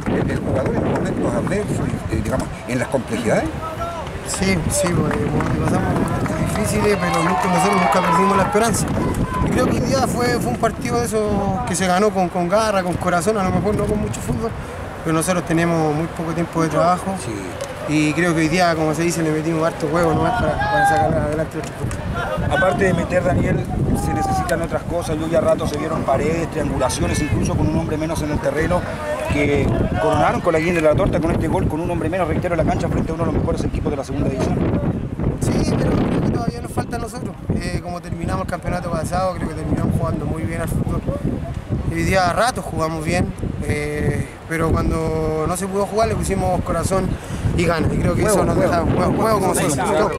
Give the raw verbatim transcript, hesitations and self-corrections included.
el, el jugador en momentos adversos, eh, digamos, en las complejidades. Sí, sí, porque pasamos momentos difíciles, pero nunca, nosotros nunca perdimos la esperanza. Y creo que hoy día fue, fue un partido de esos que se ganó con, con garra, con corazón, a lo mejor no con mucho fútbol, pero nosotros tenemos muy poco tiempo de trabajo. Sí. Y creo que hoy día, como se dice, le metimos harto huevo nomás para, para sacar adelante nuestro fútbol. Aparte de meter, Daniel, se necesitan otras cosas. Yo ya a rato se vieron paredes, triangulaciones, incluso con un hombre menos en el terreno, que coronaron con la guinda de la torta con este gol, con un hombre menos, reitero, en la cancha frente a uno de los mejores equipos de la segunda división. Sí, pero creo que todavía nos falta a nosotros. Eh, como terminamos el campeonato pasado, creo que terminamos jugando muy bien al fútbol. Hoy día a ratos jugamos bien, eh, pero cuando no se pudo jugar le pusimos corazón y ganas. Y creo que Juego, eso nos juego, deja juego, juego como se dice.